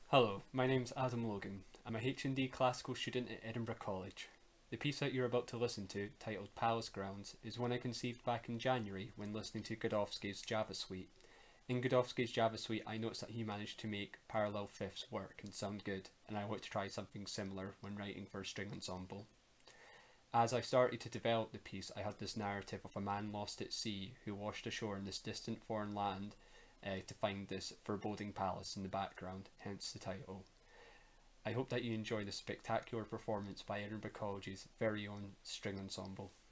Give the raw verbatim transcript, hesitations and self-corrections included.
Hello, my name's Adam Logan. I'm a H and D classical student at Edinburgh College. The piece that you're about to listen to, titled Palace Grounds, is one I conceived back in January when listening to Godowski's Java Suite. In Godowski's Java Suite, I noticed that he managed to make parallel fifths work and sound good, and I wanted to try something similar when writing for a string ensemble. As I started to develop the piece, I had this narrative of a man lost at sea who washed ashore in this distant foreign land uh, to find this foreboding palace in the background, hence the title. I hope that you enjoy the spectacular performance by Edinburgh College's very own string ensemble.